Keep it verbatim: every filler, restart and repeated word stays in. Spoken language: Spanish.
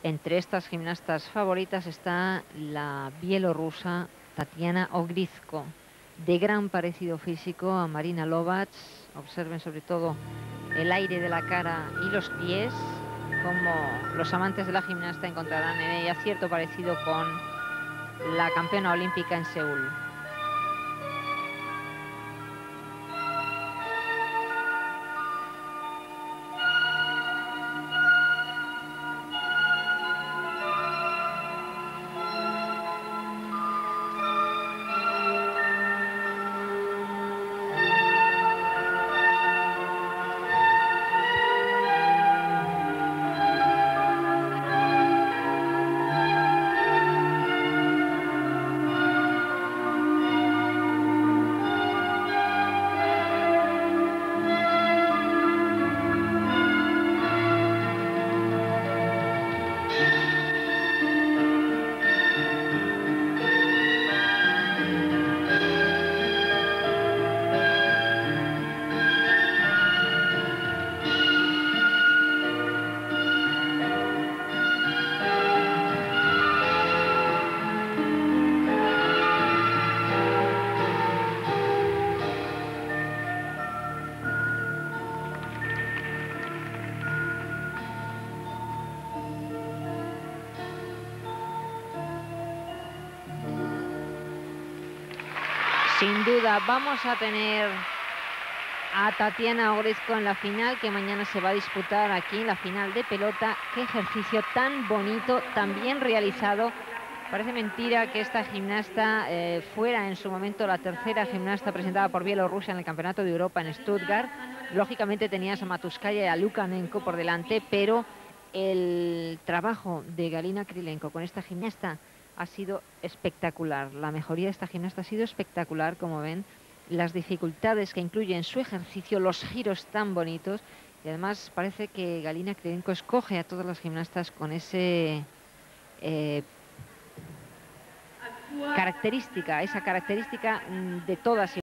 Entre estas gimnastas favoritas está la bielorrusa Tatiana Ogrizko, de gran parecido físico a Marina Lovac. Observen sobre todo el aire de la cara y los pies, como los amantes de la gimnasta encontrarán en ella cierto parecido con la campeona olímpica en Seúl. Sin duda vamos a tener a Tatiana Ogrizko en la final, que mañana se va a disputar aquí, la final de pelota. Qué ejercicio tan bonito, tan bien realizado. Parece mentira que esta gimnasta eh, fuera en su momento la tercera gimnasta presentada por Bielorrusia en el Campeonato de Europa en Stuttgart. Lógicamente tenías a Matuskaya y a Lukanenko por delante, pero el trabajo de Galina Krylenko con esta gimnasta ha sido espectacular. La mejoría de esta gimnasta ha sido espectacular, como ven. Las dificultades que incluye en su ejercicio, los giros tan bonitos. Y además parece que Galina Krylenko escoge a todas las gimnastas con ese eh, característica, esa característica de todas.